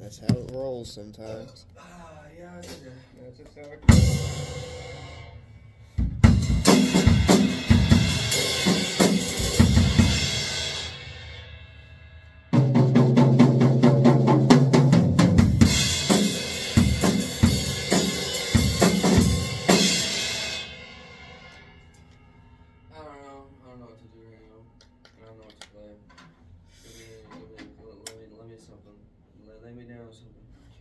That's how it rolls sometimes. Yeah, that's just how it I don't know what to do right now. I don't know what to play. Let me something. Let me know something.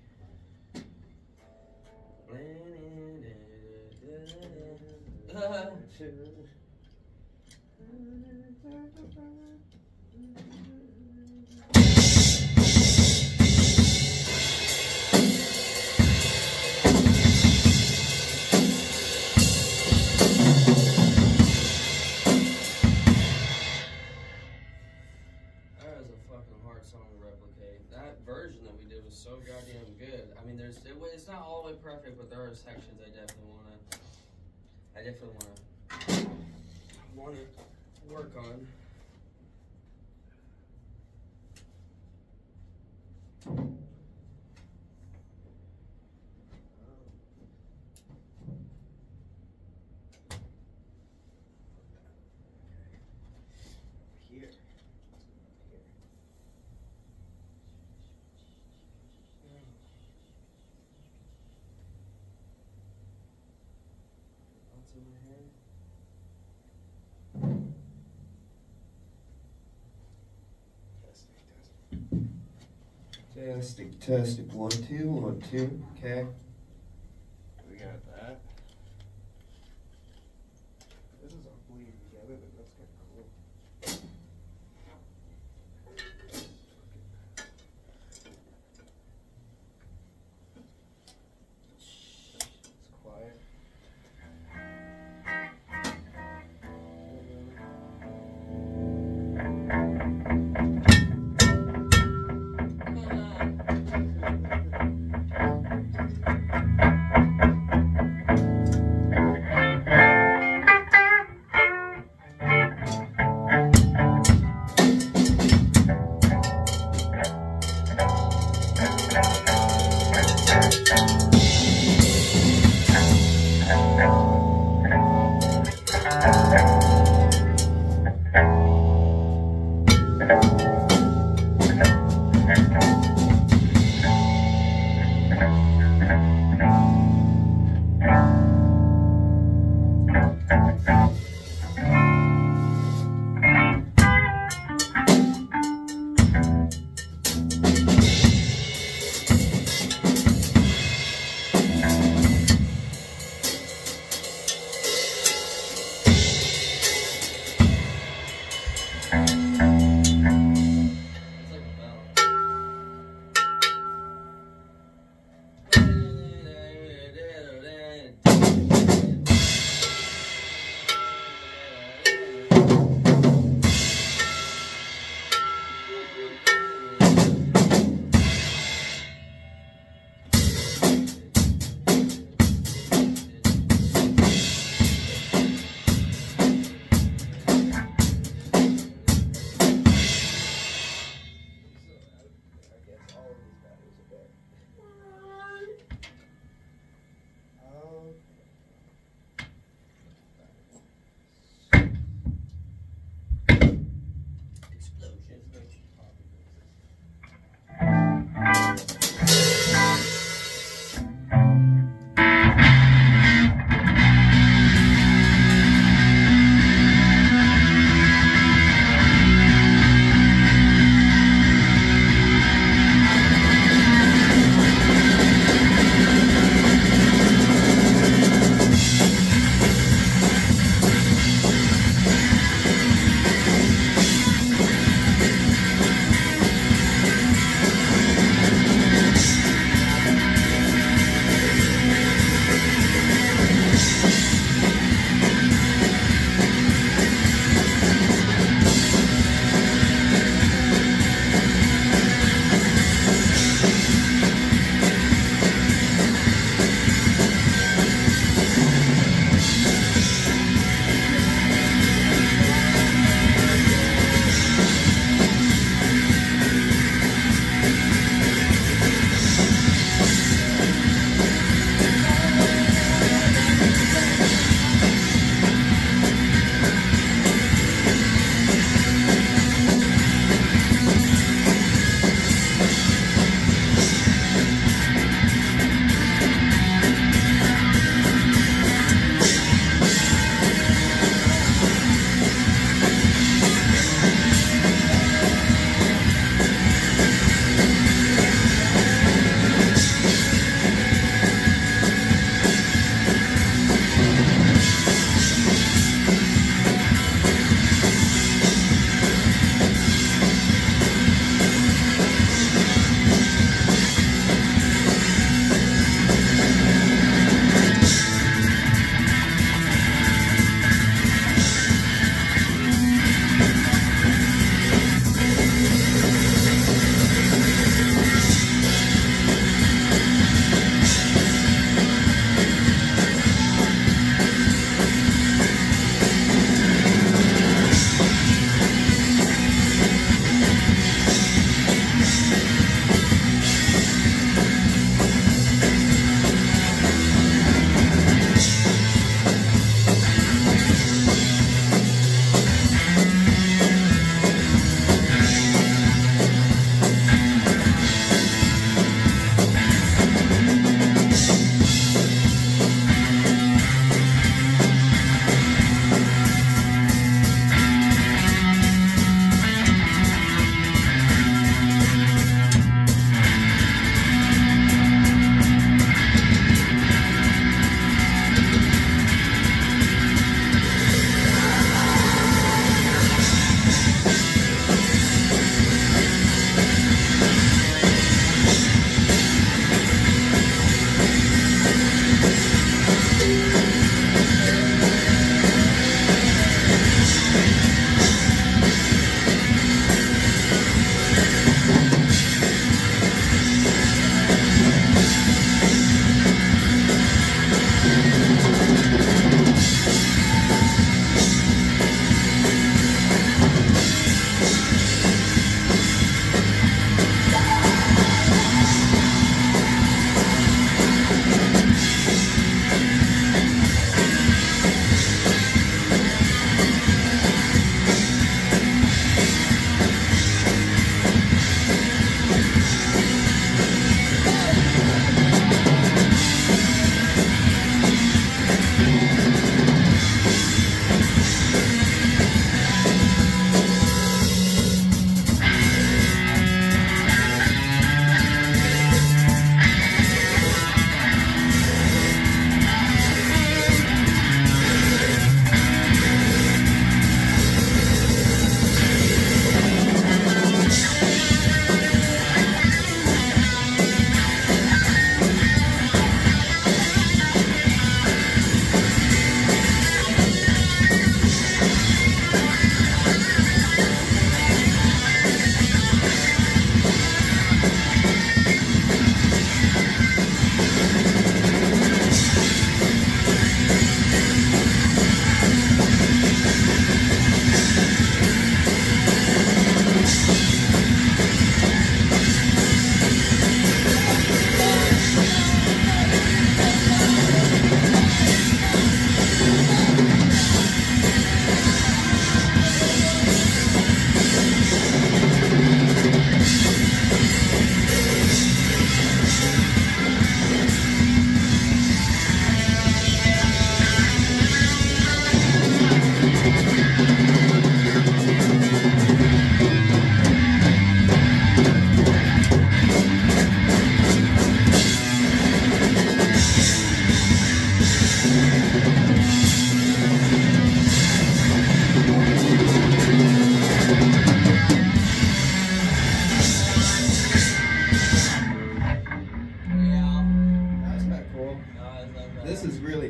Song to replicate. That version that we did was so goddamn good. I mean, it's not all the way perfect, but there are sections I definitely want to work on. Here. In my hair. Testing. 1, 2, 1, 2. Okay. We got that. This is all bleeding together, but that's kind of cool. It's quiet.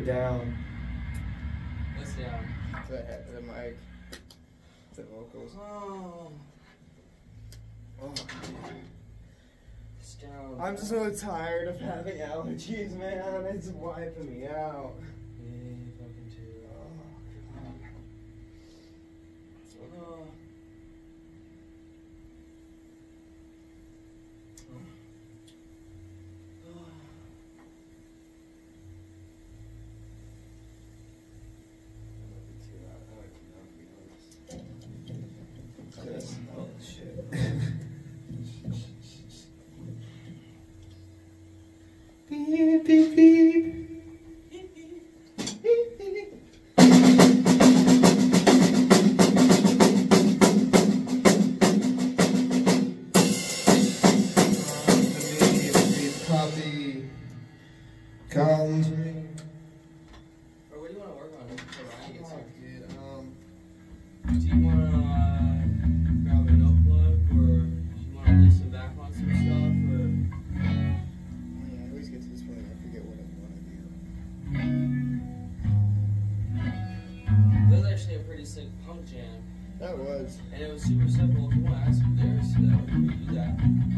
down. What's down? The mic. The vocals. Oh. Oh. It's down. I'm so tired of having allergies, man. It's wiping me out. Yeah, fucking too. Oh. Just, oh shit. Beep, beep, beep. Beep, beep. Copy. Come to me. Or what do you want to work on until Ryan gets here? Dude, Do you want to grab a notebook, or do you want to listen back on some stuff, or? yeah, I always get to this point and I forget what I want to do. That was actually a pretty sick punk jam, That was. and it was super simple. If you want to add some lyrics to that, we can do that.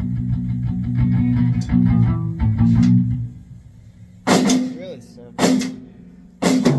Really simple.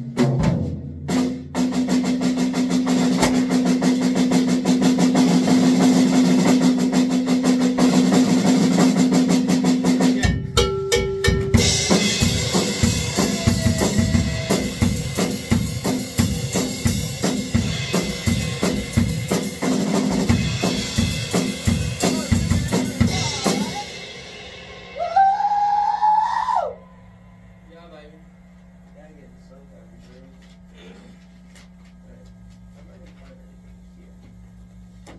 Yeah, baby. Gotta get the soap out of here. Alright, I'm not gonna find anything here.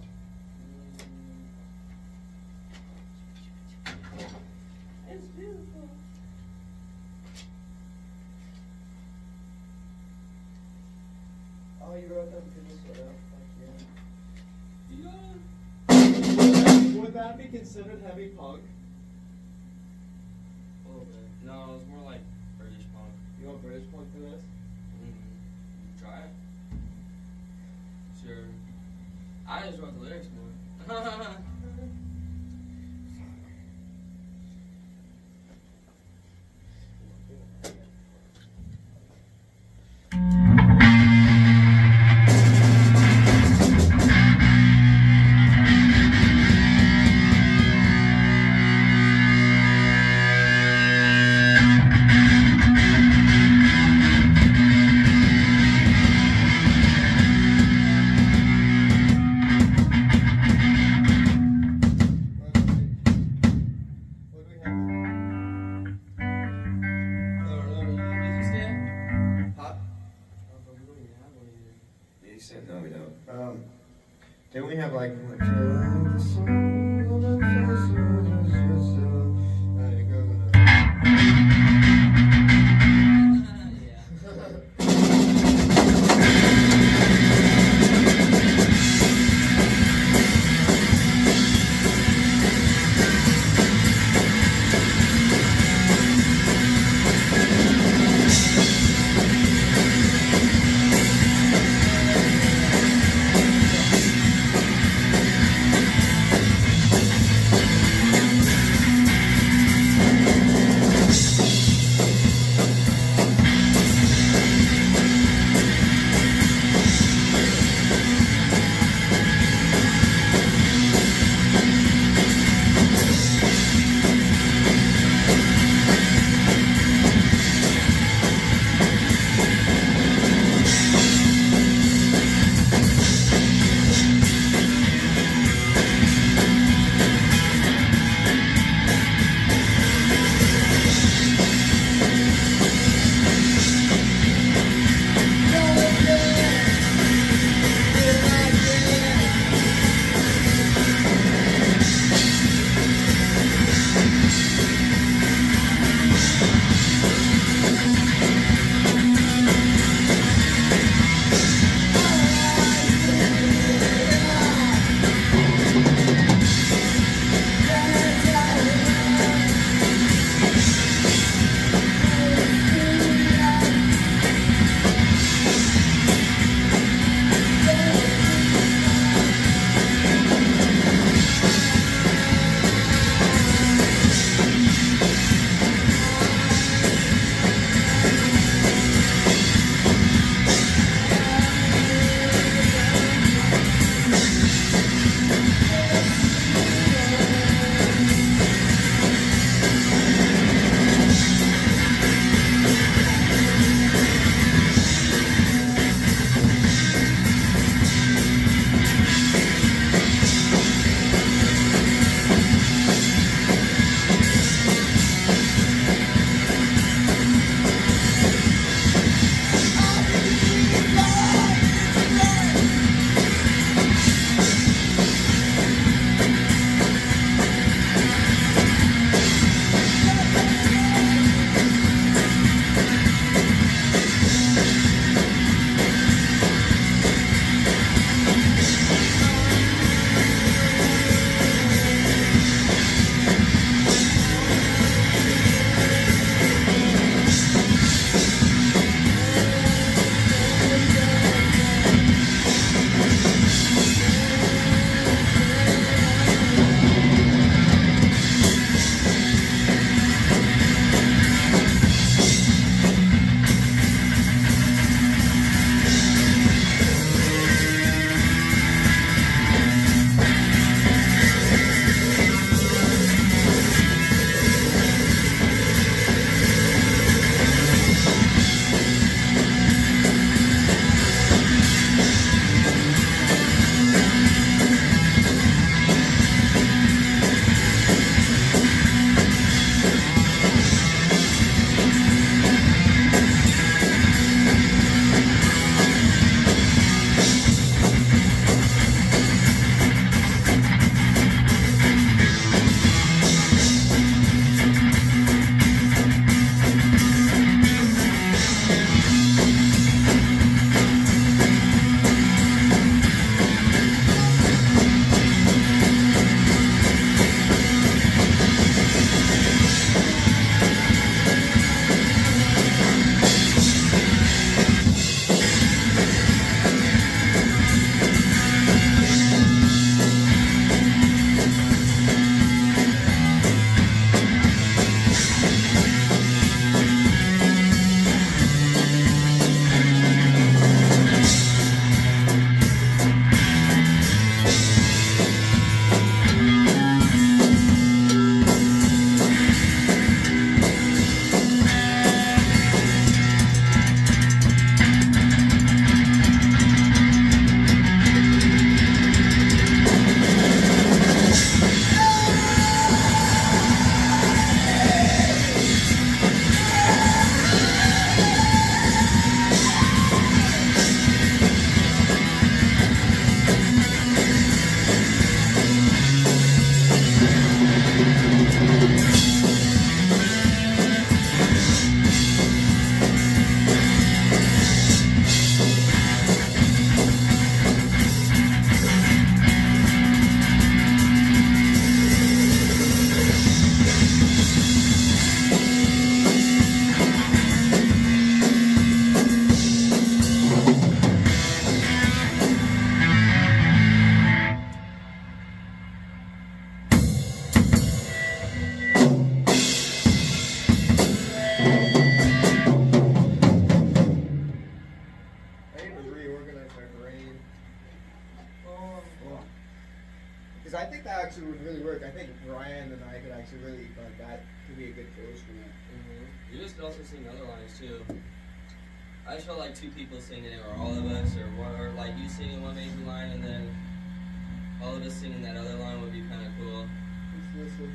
It's beautiful. Oh, you wrote that because this one out. Yeah. Would that be considered heavy punk? A little bit. No, it's more like British punk. You want British punk for this? Try it. Sure. I just wrote the lyrics more. What do we have? Music stand? Huh? Oh, but we don't even have one either. You said no, we don't. Didn't we have like it goes in a... Yeah. Thank think Ryan and I could actually really, that could be a good close for that. You just also sing other lines too. I just felt like two people singing it, or all of us, or one, or like you singing one major line and then all of us singing that other line would be kind of cool. This was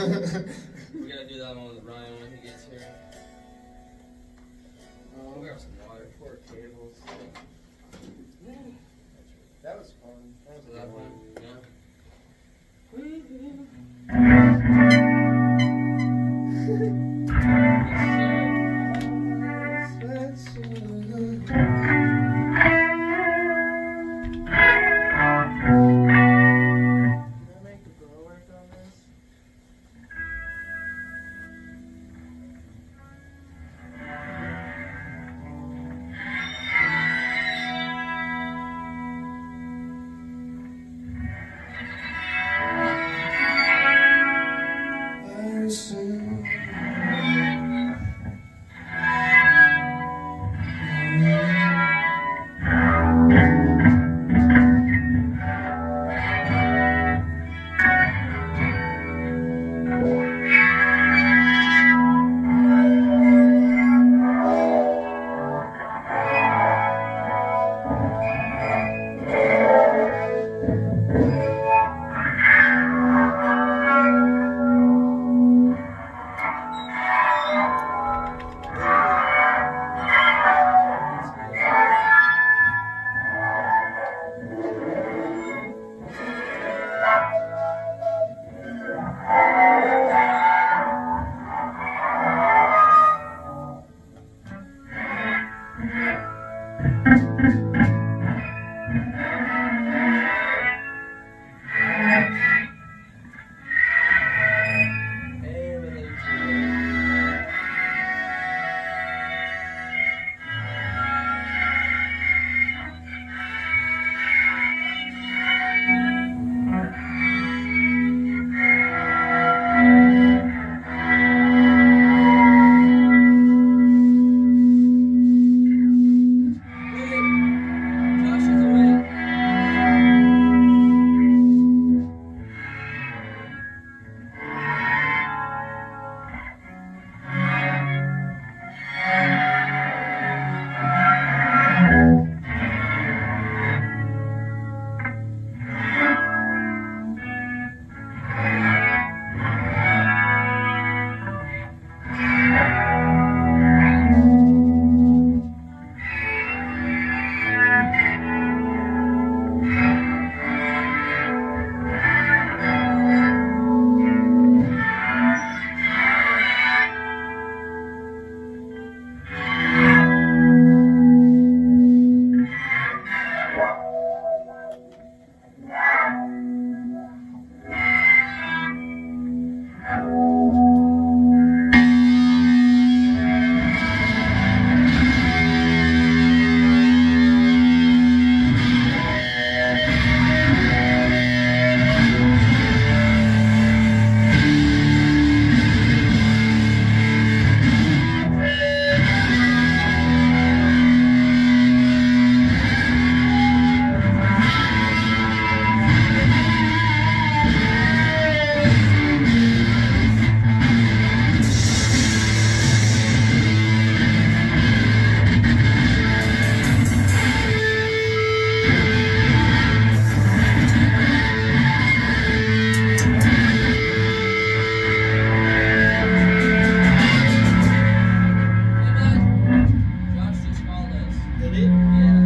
We gotta do that one with Ryan when he gets here. We'll grab some water. Poor cables. That was fun. That was So a that good one, one. yeah. Can I make the girl work on this? Hey, related to Josh is awake. Josh just called us. Did he? Yeah.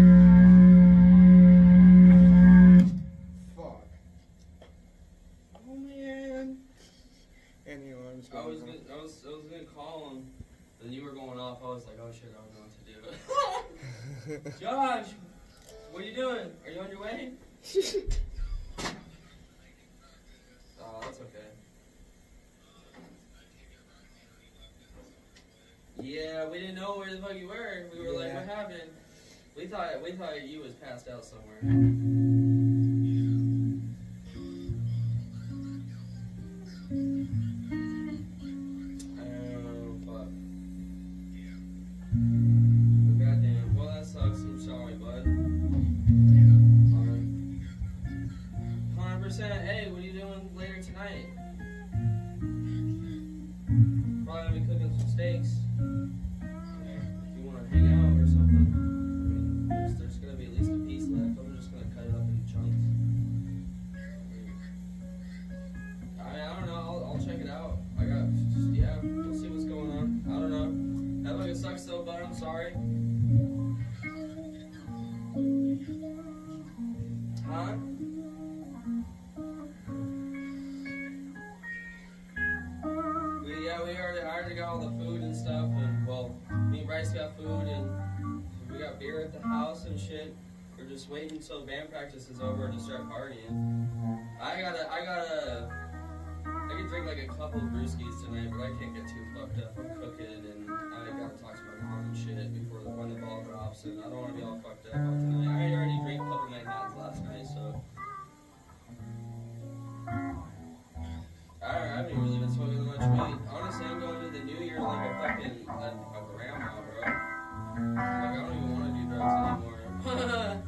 Fuck. Oh man. Anyway, I'm just I was going gonna, I was gonna call him, then you were going off. I was like, oh shit, I don't know what to do. Josh, what are you doing? Are you on your way? Oh, that's okay. Yeah, we didn't know where the fuck you were. We were like, Yeah. what happened? We thought you was passed out somewhere. Oh fuck. Goddamn. Well, that sucks. I'm sorry, bud. 100%. Hey, what are you doing later tonight? Probably gonna be cooking some steaks. If you want to hang out or something. I mean, there's gonna be at least a piece left. I'm just gonna cut it huh? I already got all the food and stuff, and well, me and Bryce got food, and we got beer at the house and shit. We're just waiting until band practice is over to start partying. I can drink like a couple of brewskis tonight, but I can't get too fucked up. I'm cooking, and I gotta talk to my mom and shit before when the ball drops, and I don't want to be all fucked up about tonight. I already drank a couple of Manhattans last night, so. I haven't really been smoking much weed. Honestly, I'm going to the new year like a fucking a grandma, bro. Like, I don't even want to do drugs anymore.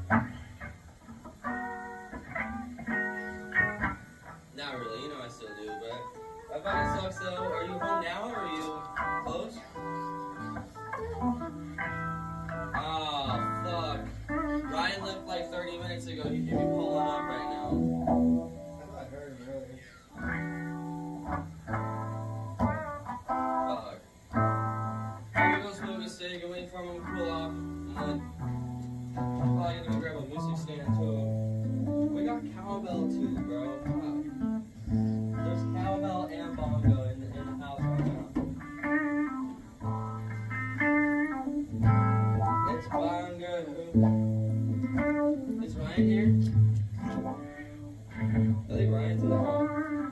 Not really, you know I still do, but that fucking sucks though. Are you home now or are you close? Ah, fuck. Ryan left like 30 minutes ago. He could be pulling up right now. I heard him earlier. Fuck. I'm gonna go smoke a cig and wait for him to cool off. I'm probably gonna go grab a music stand too. We got cowbell too, bro. Fuck. There's cowbell and bongo in the house right now. It's bongo. Is Ryan here? I think Ryan's in the house.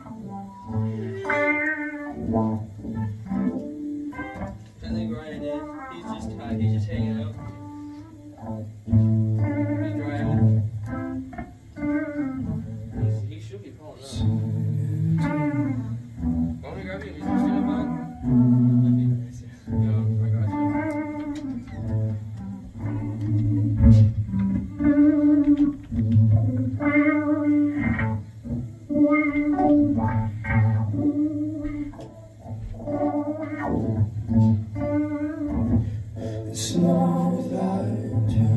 I think Ryan is. He's just hanging out. He's driving. He should be pulling up. Want me to grab you a music stand, man? That'd be nice. Yeah, I got you. It's not without you.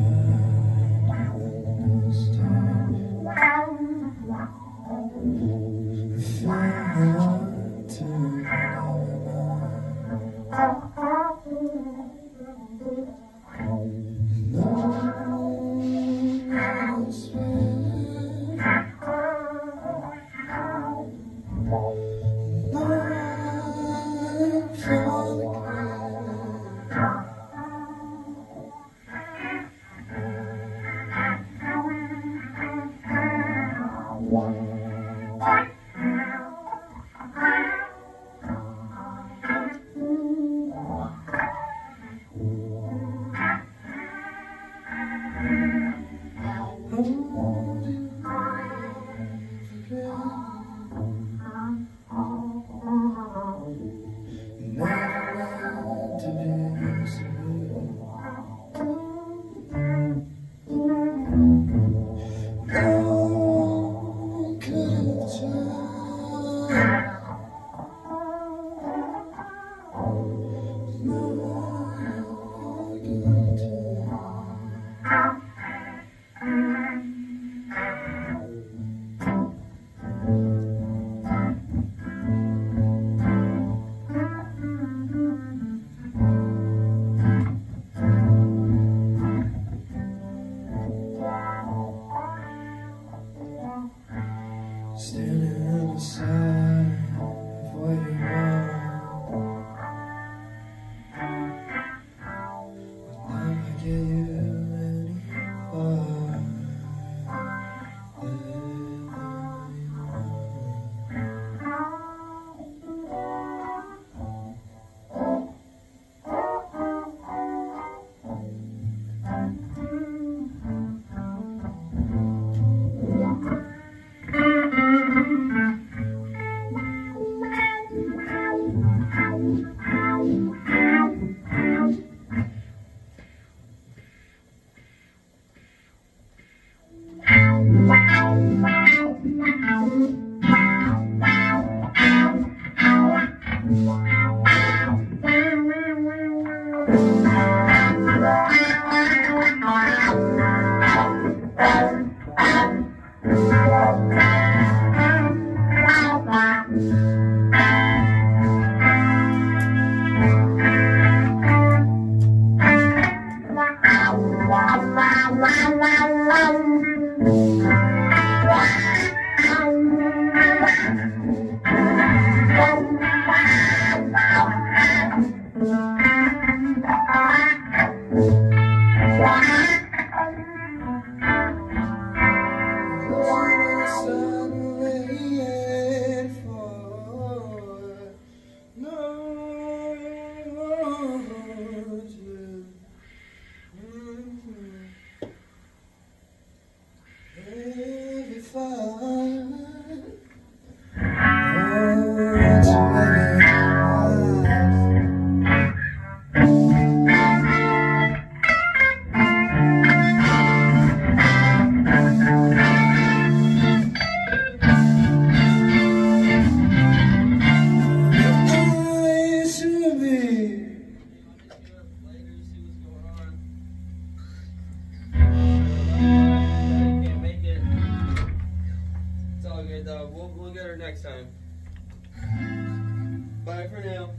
Wow. waiting for no every fun. We'll get her next time. Bye for now.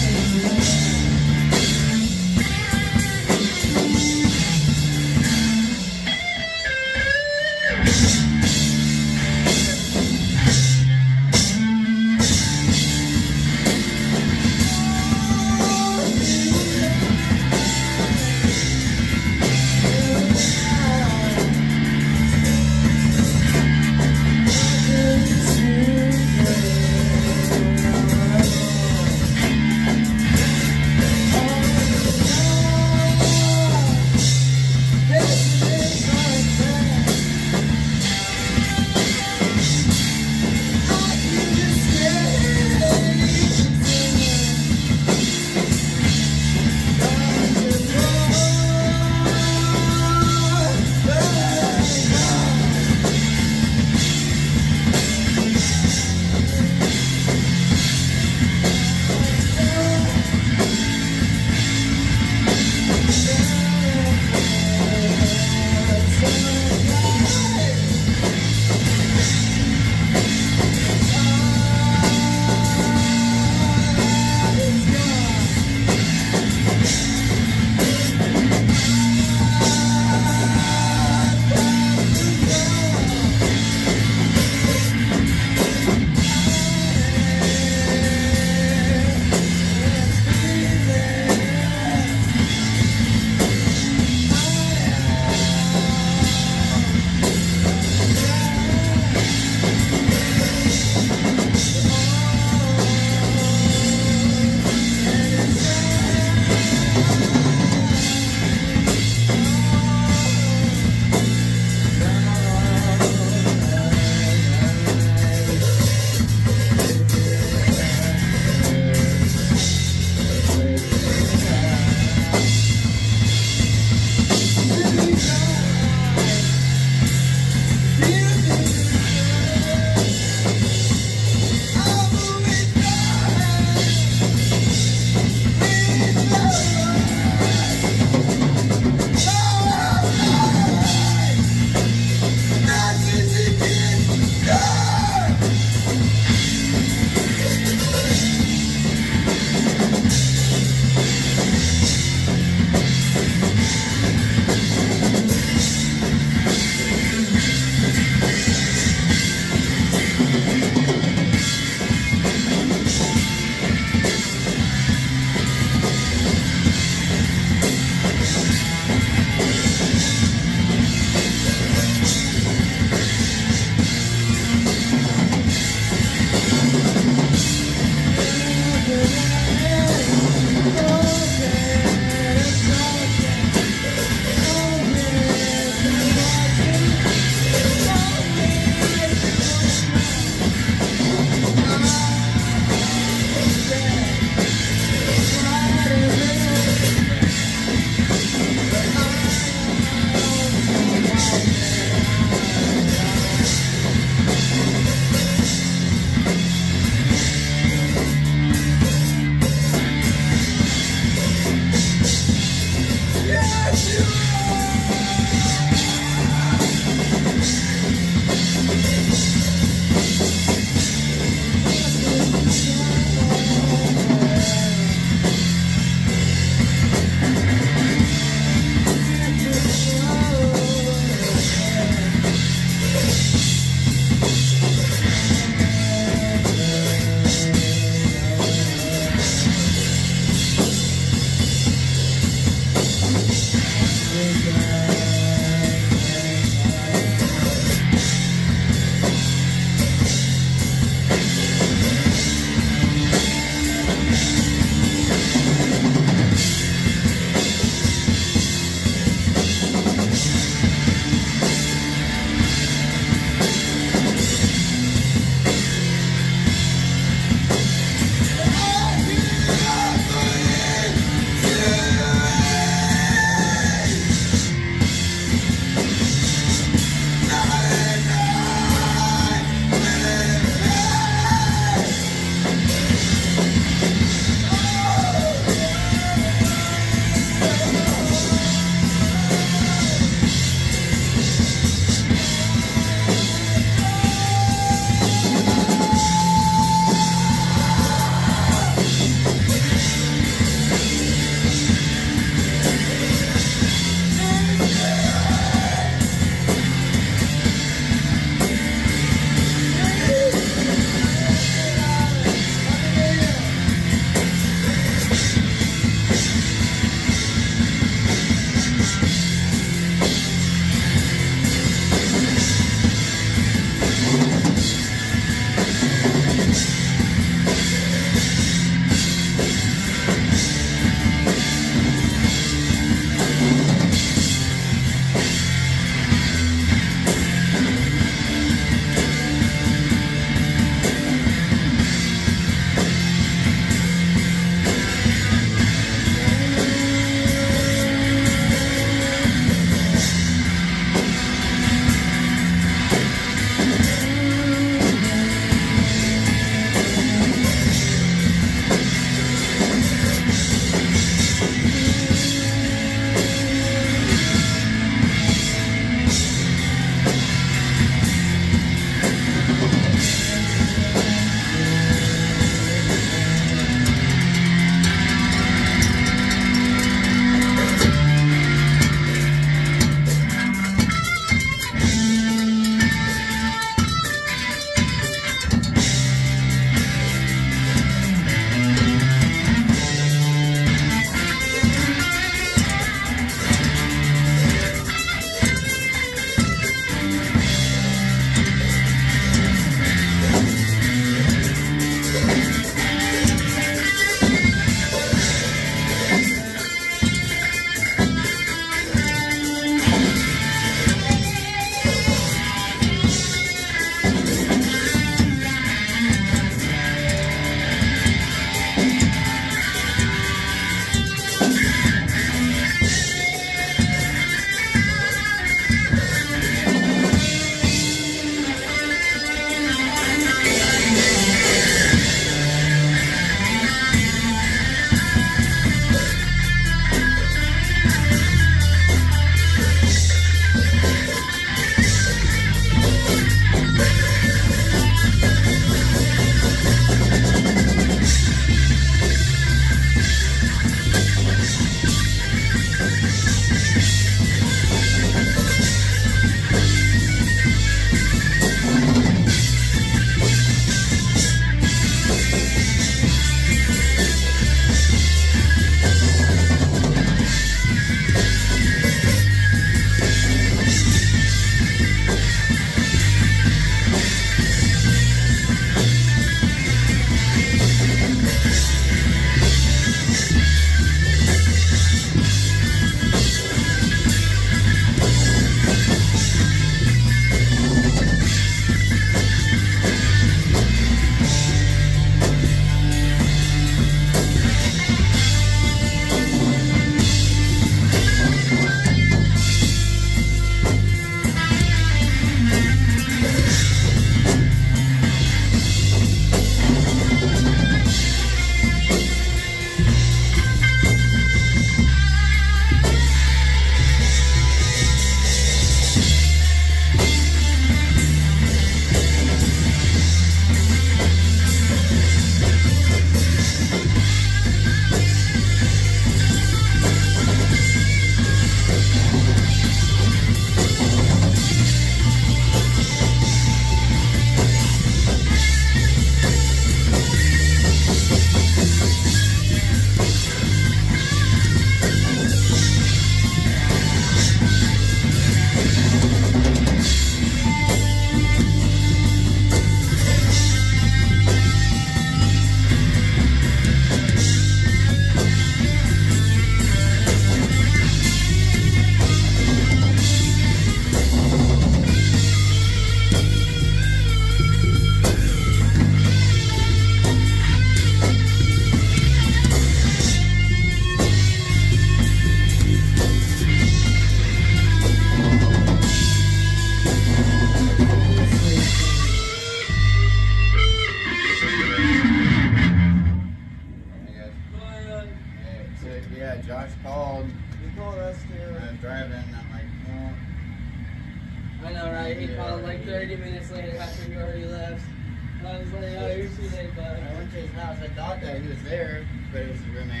He called us I to. was driving, and I'm like, oh. I know, right? He Yeah. called like 30 minutes later after you already left. I was like, oh, you're too late, bud. I went to his house. I thought that he was there, but it was his roommate.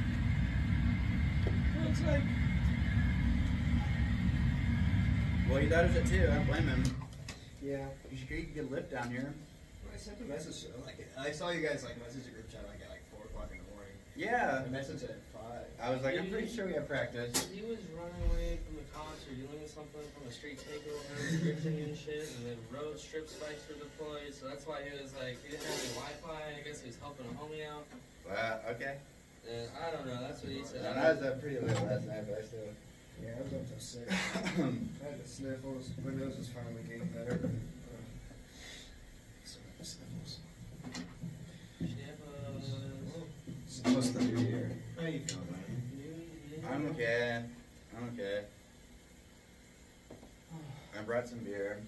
Looks like. Well, he thought it was it too. I don't blame him. Yeah. You should get a lift down here. I sent a message. Like I saw you guys like message a group chat like at like 4 o'clock in the morning. Yeah. I messaged at 5. I was like, I'm pretty sure we have practice. He was running away from the cops or dealing with something from a street takeover, scripting and shit, and then road strip spikes were deployed, so that's why he was like, he didn't have any Wi-Fi, I guess he was helping a homie out, Okay. and I don't know, that's what he said. I was up pretty late last night, but I still. Yeah, I was up till 6. I had the sniffles. My nose was finally getting better. Sniffles. Sniffles. It's close to the new year. How you feeling, man? I'm okay. I'm okay. I brought some beer.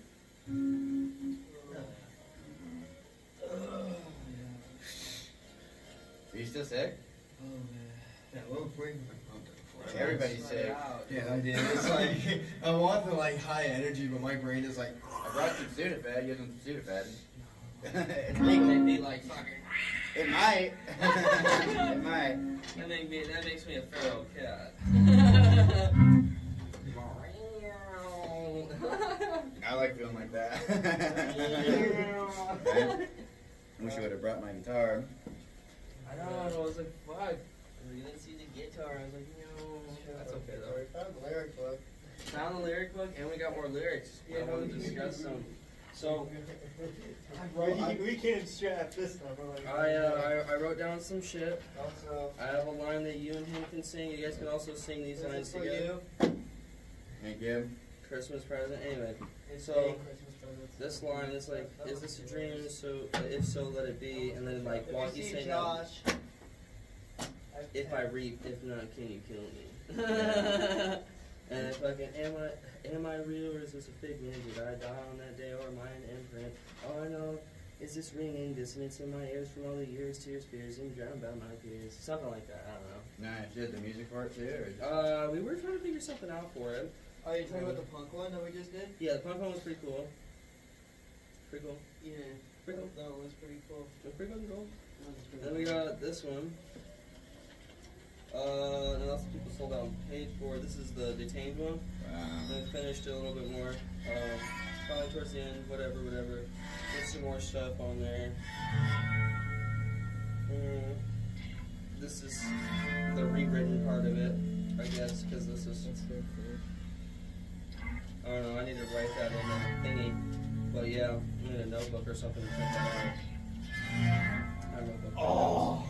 Are you still sick? Oh, man. Yeah, well, we. Everybody's sick. Yeah, I did. It's like I want the like high energy, but my brain is like. I brought some Sudafed. You have some Sudafed. It That make me like fucking. It might. It might. That makes me a feral cat. I like feeling like that. Right? Wish I would have brought my guitar. I know, I was like, fuck. You didn't see the guitar. I was like, no. That's okay though. I found the lyric book. Found the lyric book, and we got more lyrics. I want to discuss some. So, We came strap this time. Like, I wrote down some shit. Also, I have a line that you and him can sing. You guys can also sing these this lines is for together. you. Thank you. Christmas present. Anyway, It's So, getting Christmas presents. this line is like, is this a dream? So, if so, let it be. And then like, If Walkie you see saying, no. Josh, If I reap, if not, can you kill me? And fucking, am I real or is this a figment? Did I die on that day or am I an imprint? All I know is this ringing dissonance in my ears from all the years, tears, fears, and drowned by my peers. Something like that, I don't Nice. You did the music for it too? Or just... know. We were trying to figure something out for it. are you talking about the punk one that we just did? Yeah, the punk one was pretty cool. Pretty cool. Yeah. Pretty cool. That one was pretty cool. It was pretty cool. That was pretty Then we got this one. And lots of people sold out on page 4. This is the Detained one. Wow. I finished it a little bit more. Probably towards the end, whatever. Get some more stuff on there. This is the rewritten part of it, I guess, because this is. I don't know, I need to write that in the thingy. But yeah, I need a notebook or something to print that out. I have a notebook. Oh.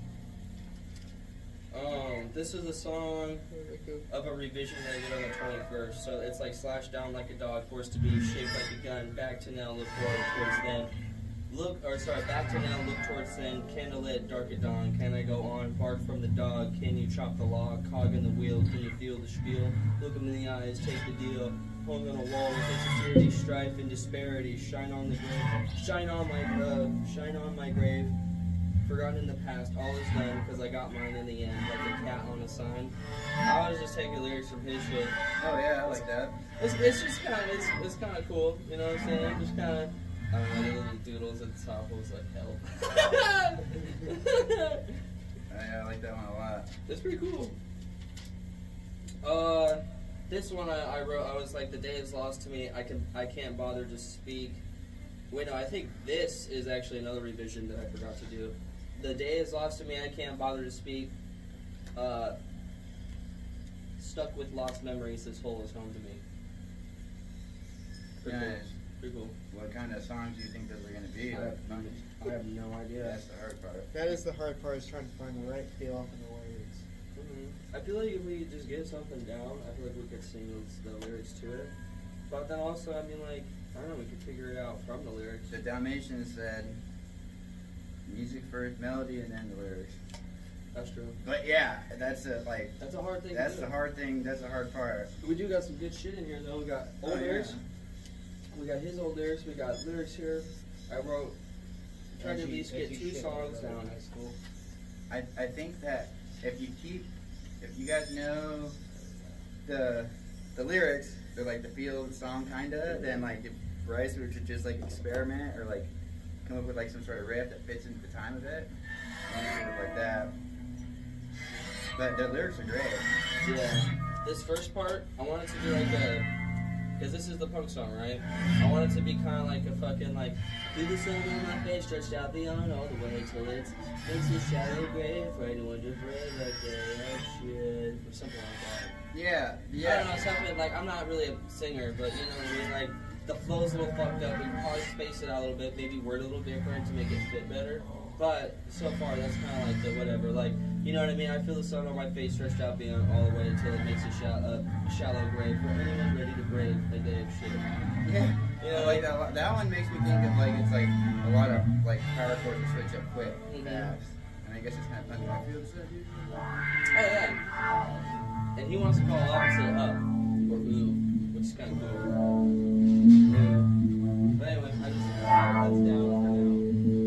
This is a song of a revision that I did on the 21st. So it's like slash down like a dog, forced to be shaped like a gun. Back to now, look forward towards then. Back to now, look towards then. Candlelit, dark at dawn. Can I go on? Bark from the dog. Can you chop the log? Cog in the wheel. Can you feel the spiel? Look him in the eyes, take the deal. Hung on a wall with insecurity, strife, and disparity. Shine on the grave. Shine on my grave. Forgotten in the past, all is done, because I got mine in the end, like a cat on a sign. I was just taking lyrics from his shit. Oh yeah, I like that. It's just kind of, it's kind of cool, you know what I'm saying? Just kind of, I don't know, the little doodles at the top was like, help. I like that one a lot. It's pretty cool. This one I wrote, I was like, the day is lost to me, I can't bother to speak. Wait, no, I think this is actually another revision that I forgot to do. The day is lost to me, I can't bother to speak. Stuck with lost memories, this hole is home to me. Pretty Nice. cool. Pretty cool. What kind of songs do you think those are going to be? I have no idea. That's the hard part. That is the hard part, is trying to find the right feel off of the words. I feel like if we just get something down, I feel like we could sing the lyrics to it. But then also, I mean, like, I don't know, we could figure it out from the lyrics. The Dalmatians said music first, melody, and then the lyrics. That's true. But yeah, that's a, like, That's a hard thing that's to the do. hard thing. That's the hard part. We do got some good shit in here, though. We got old Oh, yeah. lyrics. We got his old lyrics. We got lyrics here. I tried to at least get 2 songs down. High school. I think that if you guys know the lyrics, they're like the feel of the song kinda, then like if Bryce were to just like experiment or like come up with like some sort of riff that fits into the time of it, and sort of like that. But the lyrics are great. Yeah. This first part, I want it to be like a, because this is the punk song, right? I want it to be kind of like a fucking like, through the sun on my face, stretched out beyond all the way till it makes a shallow grave for anyone to brave like they shit, or something like that. Yeah, I don't know, something like, I'm not really a singer, but you know what I mean? Like, the flow's a little fucked up. We can probably space it out a little bit, maybe word a little different to make it fit better. But so far, that's kind of like the whatever. Like, you know what I mean? I feel the sun on my face stretched out beyond all the way until it makes a shallow grave for anyone ready to brave a day of shit. Yeah. You know, Like that one makes me think of like it's like a lot of like power chords to switch up quick, fast. And I guess it's kind of funny. I feel the sun, dude. Oh yeah. And he wants to call opposite up or ooh, which is kind of cool. But anyway, I just that's down for now.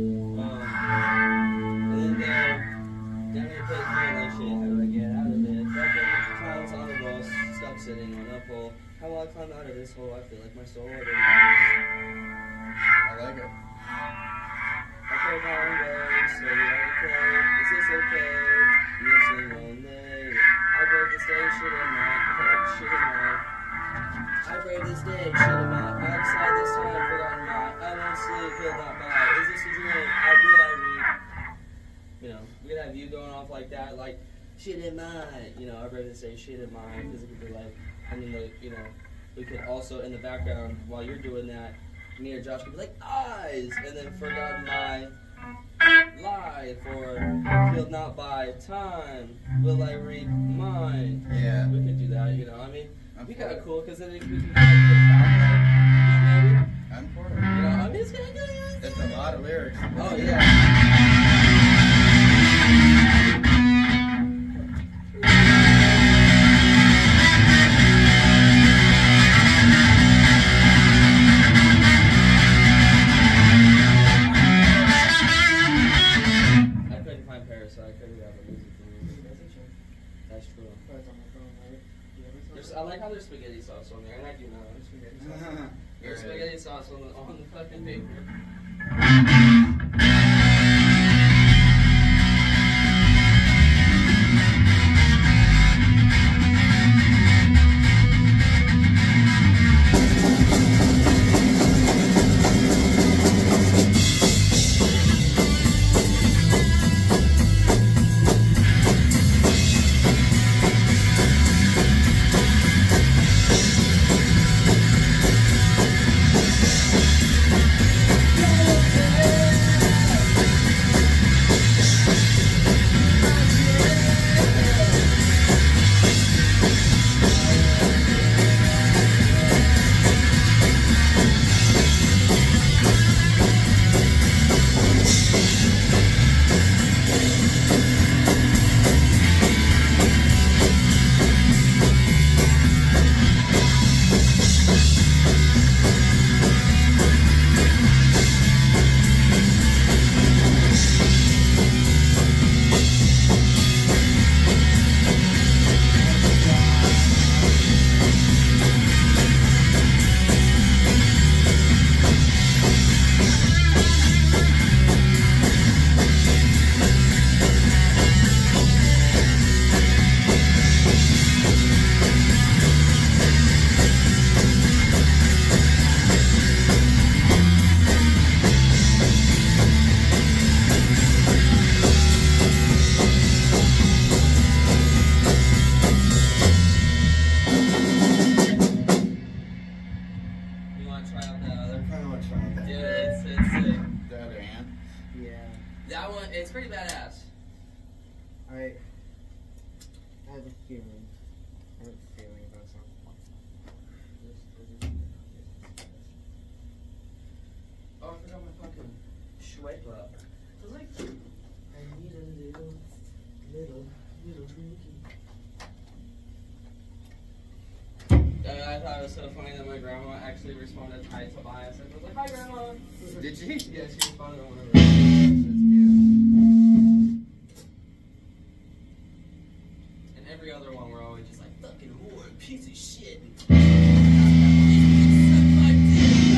And then down here page like shit. How do I get out of it? Fucking clowns on the bus, stuck sitting on a pole. How will I climb out of this hole? I feel like my soul. I like it. Okay, long way, so you okay? Is this okay? You'll sing one day. I break this day, shit in my shit in my. I break this day, shit in my. Outside this time, forgotten my. I won't sleep, he'll not buy. Is this a dream? I read. You know, we could have you going off like that, like shit in my. You know, I break this day, shit in my. Because it could be like, I mean, like, you know, we could also in the background while you're doing that. Me or Josh could be like, eyes, and then forgotten my life, or killed not by time, will I read mine? Yeah. We could do that, you know, I mean, I'm we for kind of it. cool, because then we can do a cowboy, you know, maybe, I'm for it. you know, I mean, it's gonna go, That's a lot of lyrics. oh, yeah. I couldn't find Paris, so I couldn't have a music video. That's true. That's on my phone, right? I like how there's spaghetti sauce on there, and I do know there's spaghetti sauce. There's Really? spaghetti sauce on the fucking paper. You want to try out the other? I kind of want to try that. Dude, it's sick. The other hand. Yeah. That one, it's pretty badass. I have a feeling. I have a feeling about something. Oh, I forgot my fucking swipe up. I was like, I need a little drinky. I thought it was so funny that my grandma actually responded hi to Tobias. I was like, hi grandma. Did she? Yeah, she responded on whatever. That's cute. And every other one we're always just like, fucking whore. piece of shit. You can suck my dick.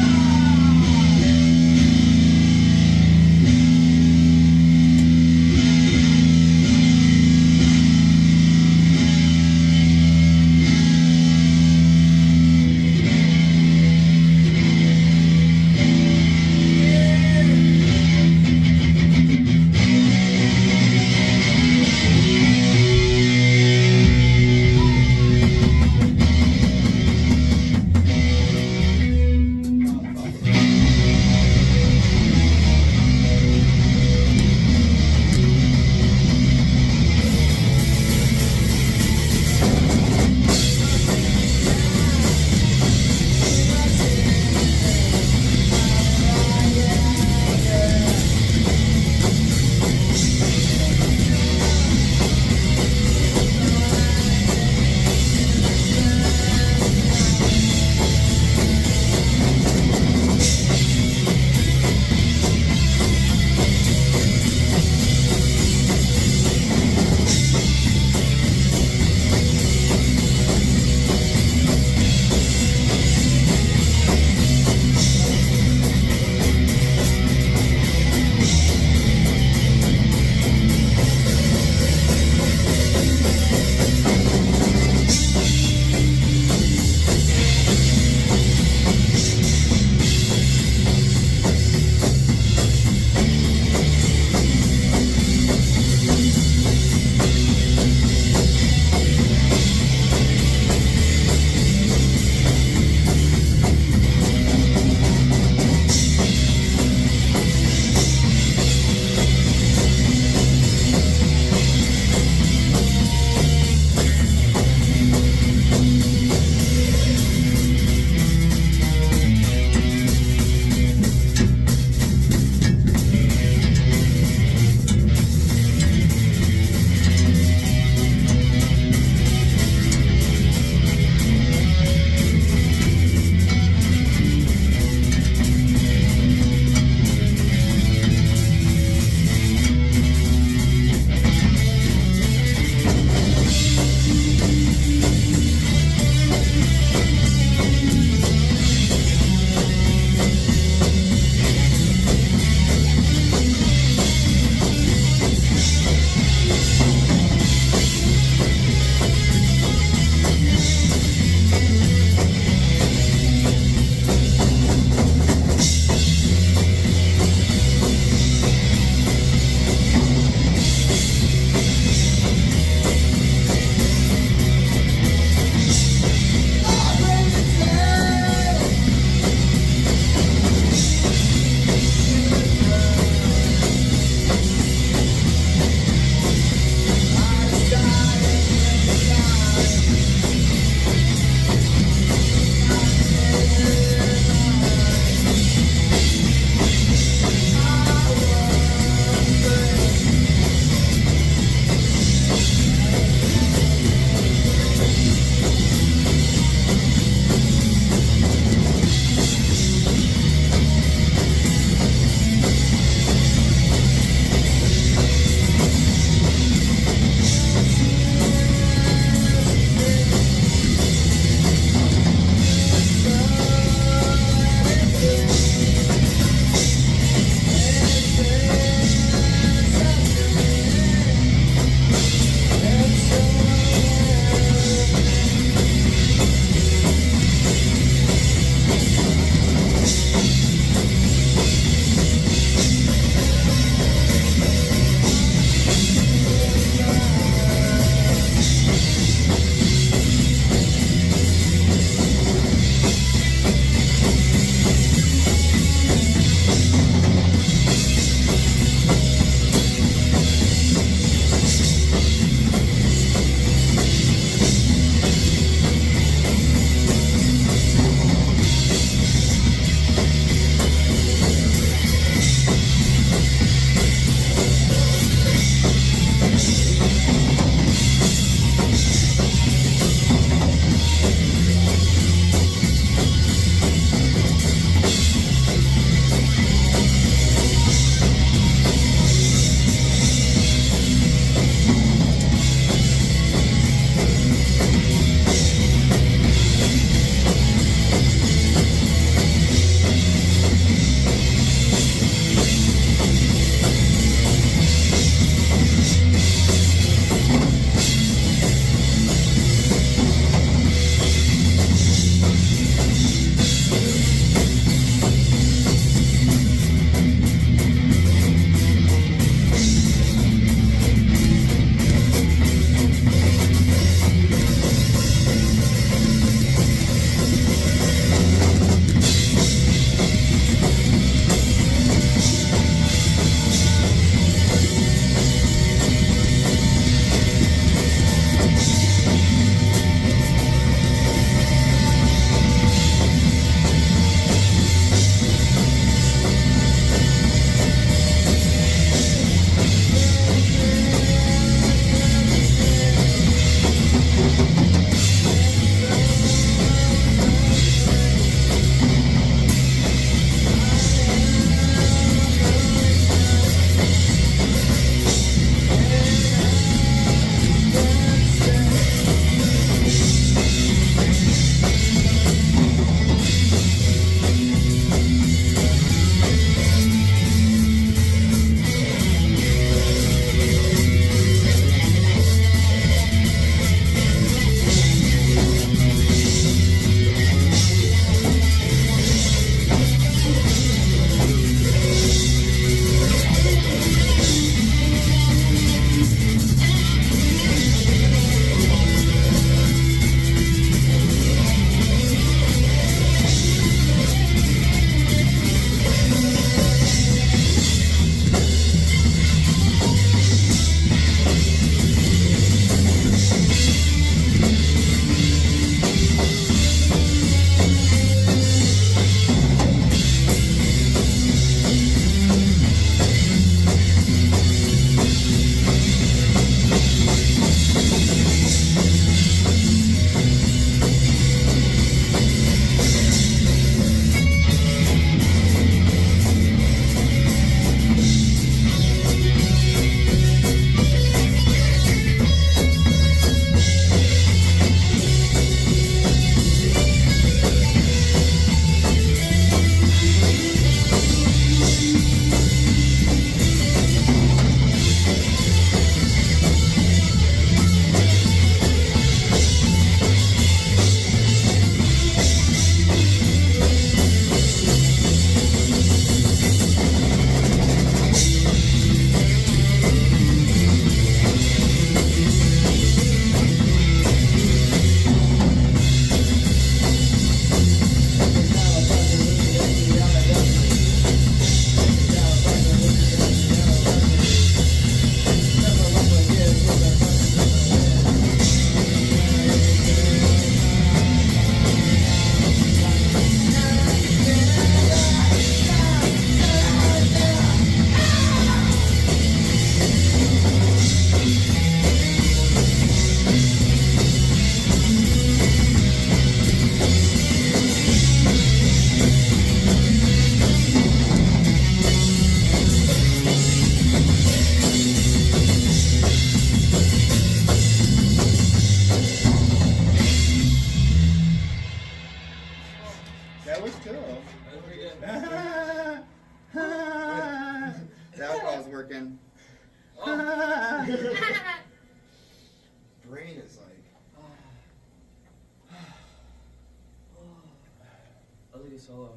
lead solo.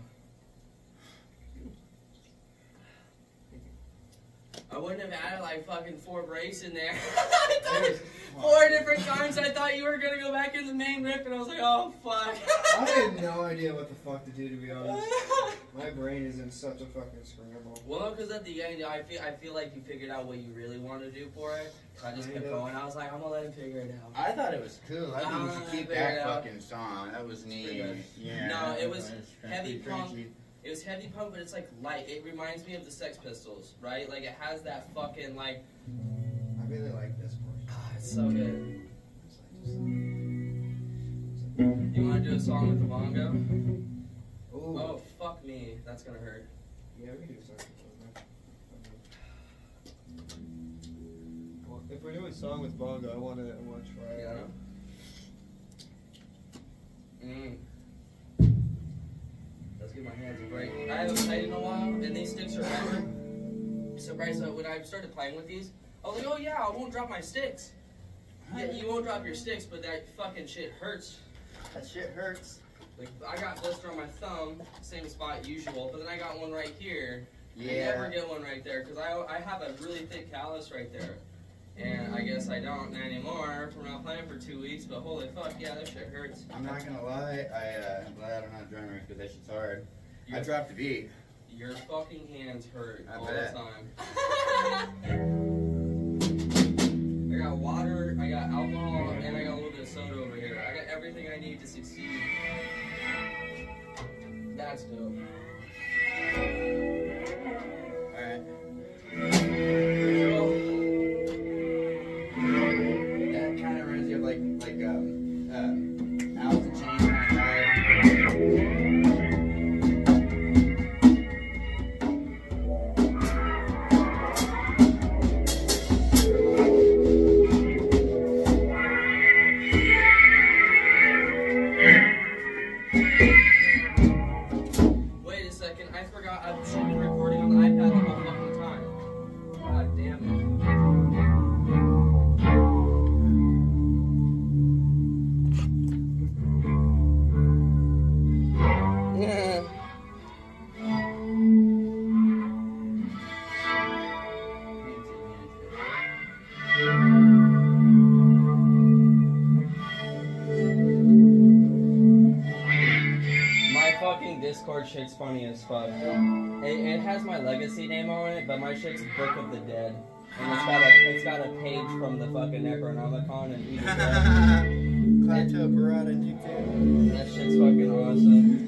I wouldn't have added like fucking 4 breaks in there. I thought it was 4 different times I thought you were gonna go back in the main riff, and I was like, oh fuck. I had no idea what the fuck to do, to be honest. My brain is in such a fucking scramble. Well, because at the end, I feel like you figured out what you really want to do for it. So I just kept going. I was like, I'm gonna let him figure it out. I thought it was cool. I think you should keep figure it that out. fucking song. That was neat. good. Yeah. No, it was heavy Crunchy, punk. crunchy. It was heavy punk, but it's like light. It reminds me of the Sex Pistols, right? Like it has that fucking like. I really like this portion. It's so good. You want to do a song with the bongo? Ooh. Oh fuck me, that's gonna hurt. Yeah, we can do something like that. Well, if we're doing song with bongo, I want to try it out. Let's give my hands a break. I haven't played in a while, and these sticks are rubber. So Bryce, when I started playing with these, I was like, oh yeah, I won't drop my sticks. Yeah, you won't drop your sticks, but that fucking shit hurts. That shit hurts. Like I got blister on my thumb, same spot usual, but then I got one right here. I Yeah. never get one right there because I have a really thick callus right there, and I guess I don't anymore. We're not playing for 2 weeks, but holy fuck, yeah, that shit hurts. I'm not gonna lie. I'm glad I'm not a drummer because that shit's hard. I dropped a beat. Your fucking hands hurt I all bet. the time. I got water, I got alcohol, and I got a little bit of soda over here. I got everything I need to succeed. That's dope. Alright. That kind of reminds you of like Alice in Chains kind of vibe. Wait a second, I forgot I should be recording on the iPad the whole fucking time. God damn it. Yeah. My fucking Discord shit's funny as fuck. It has my legacy name on it, but my shit's Book of the Dead. And it's got a page from the fucking Necronomicon and Evil Dead. Plateau Barada and you too. That shit's fucking awesome.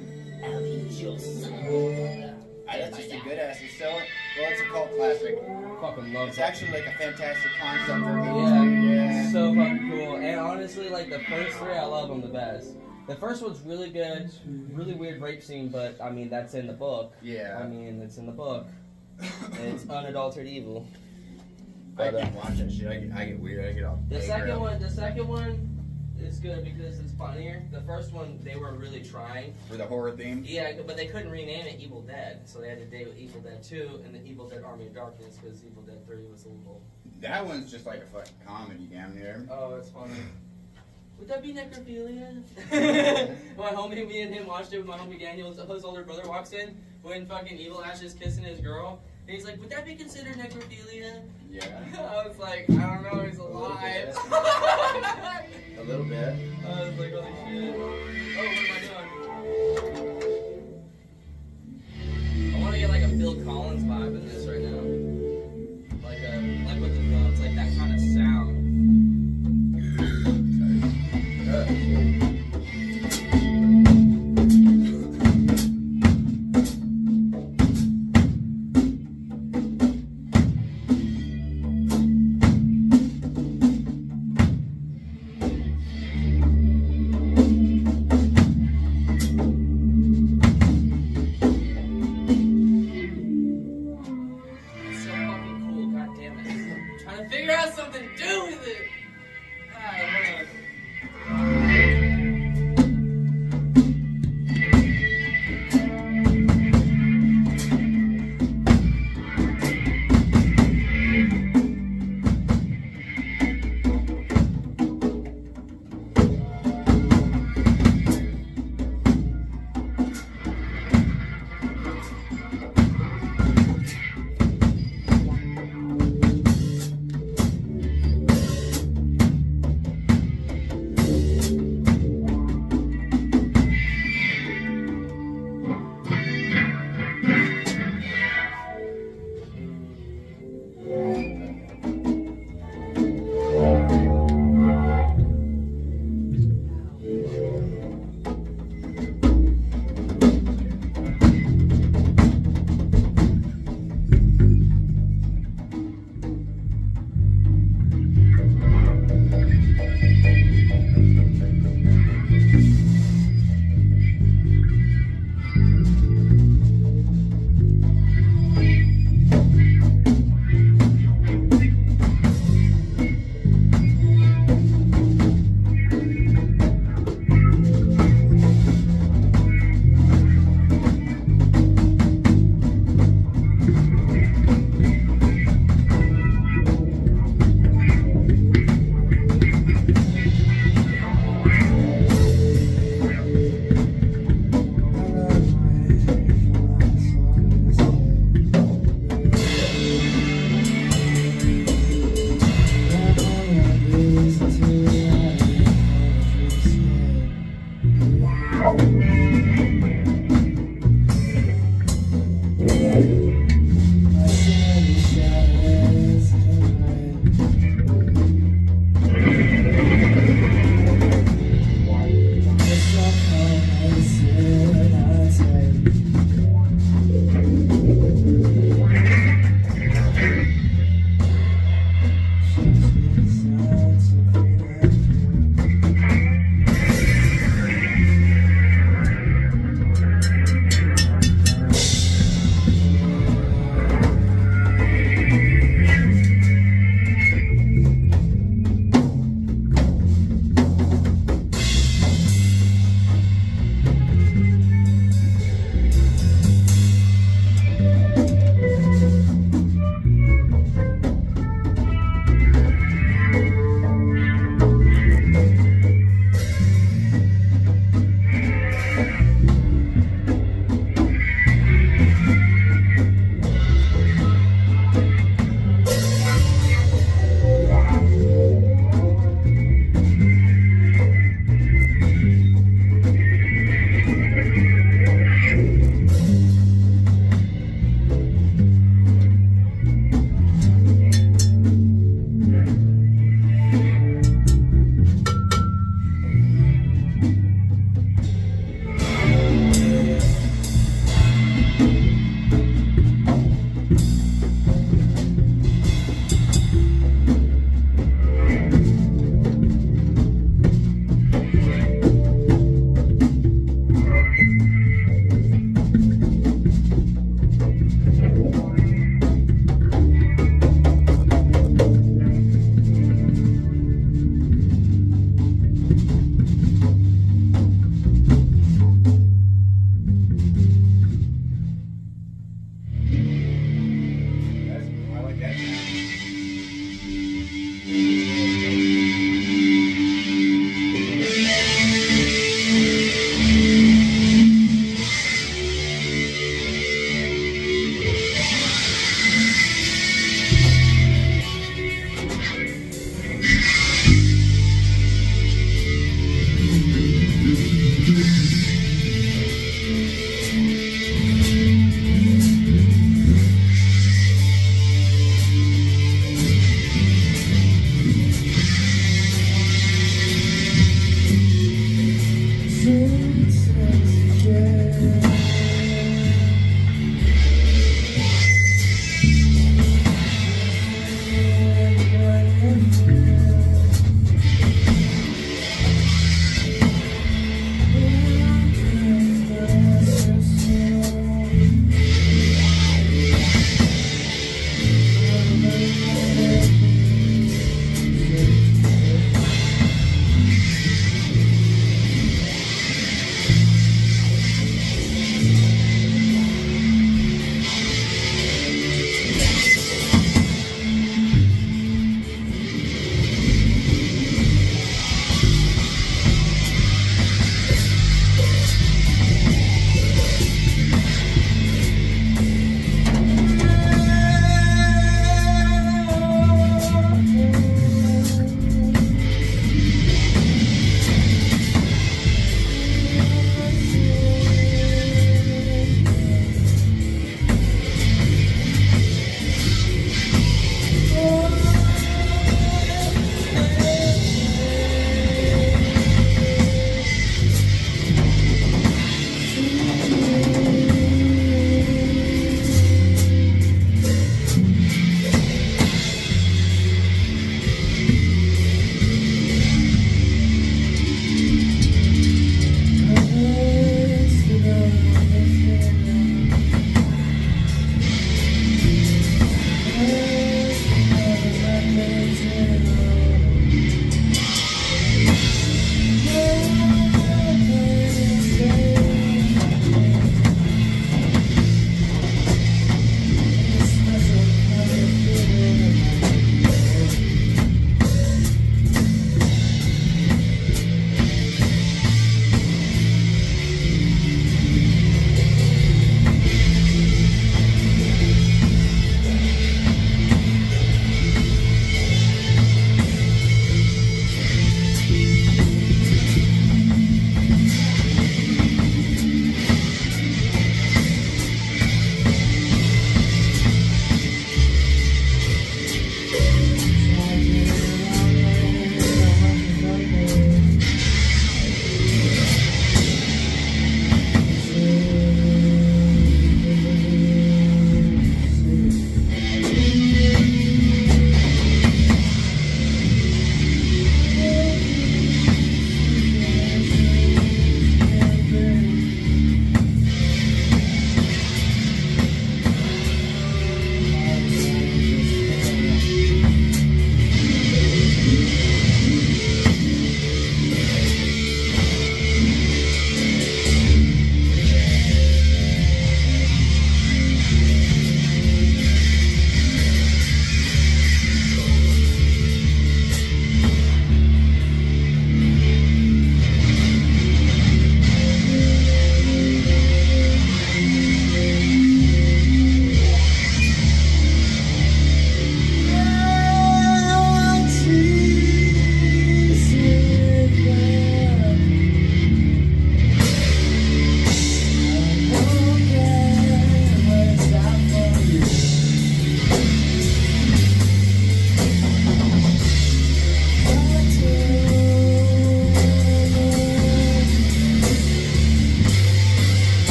That's just a good ass. It's so, well, it's a cult classic. Fucking love It's that. actually like a fantastic concept for me. Yeah, so fucking cool. And honestly, like the first 3, I love them the best. The first one's really good, really weird rape scene, but I mean that's in the book. Yeah. I mean it's in the book. It's unadulterated evil. I can't watch that shit. I get weird. I get all. The angry. second one is good because it's funnier. The first one they were really trying. For the horror theme. Yeah, but they couldn't rename it Evil Dead, so they had to date with Evil Dead 2 and the Evil Dead Army of Darkness because Evil Dead 3 was a little. That one's just like a fucking comedy damn near. Oh, it's funny. Would that be necrophilia? My homie, me and him watched it with my homie Daniel. His older brother walks in when fucking Evil Ash is kissing his girl. And he's like, would that be considered necrophilia? Yeah. I was like, I don't know, he's alive. A little bit. I was like, holy shit. Oh, what am I doing? I want to get like a Phil Collins vibe in this right now. Like with the drums, like that kind of sound.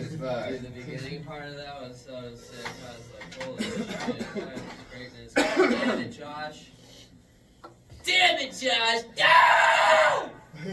as fuck. Dude, the beginning part of that was so sick. I was like, holy shit, that was greatness. Damn it, Josh. Damn it, Josh! Ah!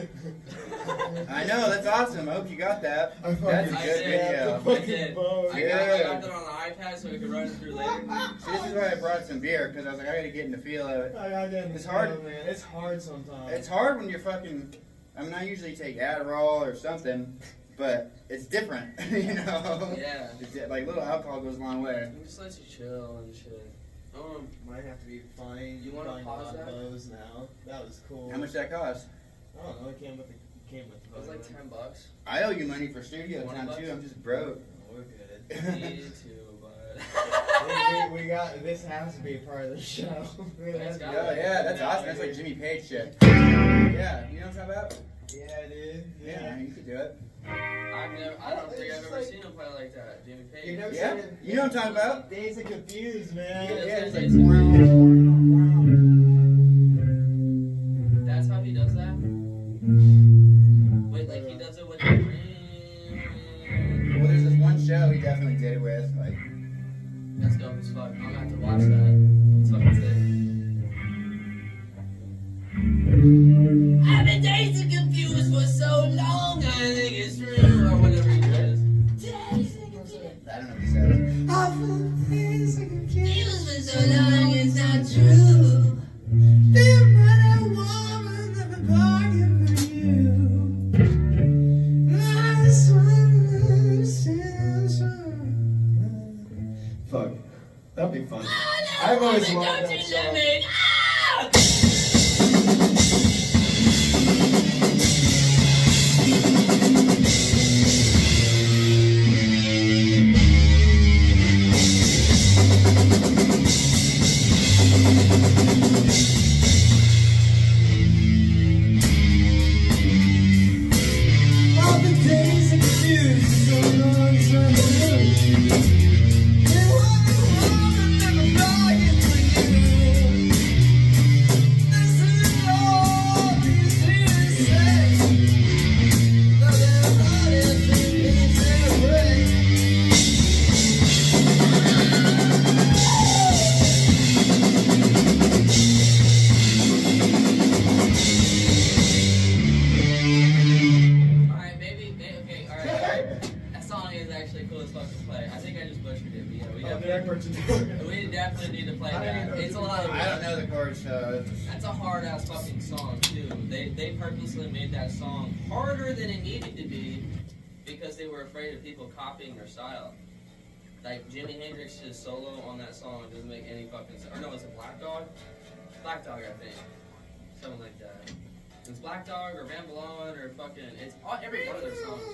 I know, that's awesome. I hope you got that. I That's a fucking good video. I did. I Yeah. got that on the iPad so we could run it through later. See, this is why I brought some beer, because I was like, I gotta get in the feel of it. I didn't It's hard. man. It's hard sometimes. It's hard when you're fucking. I mean, I usually take Adderall or something, but it's different, you know? Yeah. It's, like, little alcohol goes a long way. It just lets you chill and shit. Might have to be fine. You wanna buying pause that? Those now. That was cool. How much that cost? I don't know. It came with the It was like $10. I owe you money for studio time, $20? too. I'm just broke. We're good. Me too, but. we got this has to be part of the show. It's got Oh, it. yeah, that's awesome. That's like Jimmy Page shit. Yeah, you know what I'm talking about? Yeah, dude. Yeah, you could do it. I don't think I've ever seen him play like that. Jimmy Page. You never Yeah, seen it? you know what I'm talking about? Days of Confused, Yeah, man. Yeah, it's Days like. That's how he does that? Wait, like he does it with the Well, there's this one show he definitely did it with. Like, That's dope as fuck. I'm gonna have to watch that. It's fucking sick. I've been dazed and confused for so long, I think it's true. Or whatever he says. I don't know what he says. I've been days of Confused for so long, it's not true. Fuck. That'd be fun. I've always loved that song. I've been days of confused so long, so long. Alright, okay, alright. That song is actually cool as fuck to play. I think I just butchered it, but yeah, we definitely need to play that. It's a lot of I don't know the chords, so. That's a hard ass fucking song too. They purposely made that song harder than it needed to be because they were afraid of people copying their style. Like Jimi Hendrix's solo on that song doesn't make any fucking sense. Or no, is it Black Dog? Black Dog, I think. Something like that. It's Black Dog or Ramble On or fucking. It's all, every one of their songs.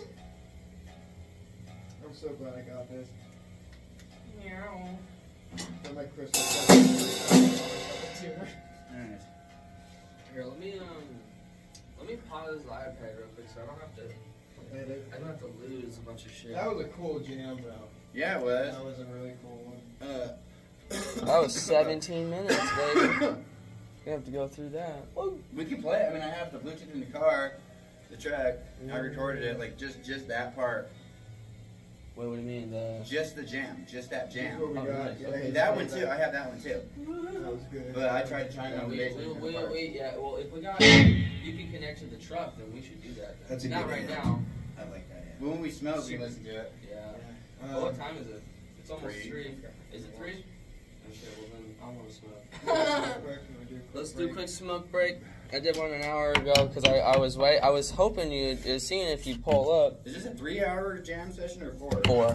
I'm so glad I got this. Meow. I like Christmas. Nice. Here, let me pause the iPad real quick so I don't have to. I don't have to lose a bunch of shit. That was a cool jam, though. Yeah, it was. That was a really cool one. That was 17 minutes, baby. You have to go through that. We can play it. I mean, I have the Bluetooth in the car, the track. I recorded it, like, just that part. Wait, what do you mean? Just the jam. Just that jam. That's what we Oh, got. nice. Yeah, Okay, that one, too. I have that one, too. That was good. But I tried to chime in on the bass. Yeah, well, if we got, you can connect to the truck, then we should do that. Then. That's a Not good right idea. now. I like that, yeah. But when we smoke, we listen to it. Yeah. Yeah. Well, what time is it? It's almost 3. 3. Is it 3? Okay, well then I want to smoke. Let's do a quick smoke break. I did one an hour ago because I was hoping you'd seeing if you pull up. Is this a 3-hour jam session or 4? 4.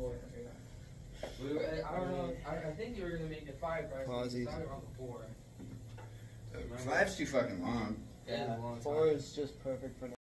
I don't know. I think you were gonna make it 5, right? Pause We easy. decided on 4. 5's too fucking long. Yeah, a long time. 4 is just perfect for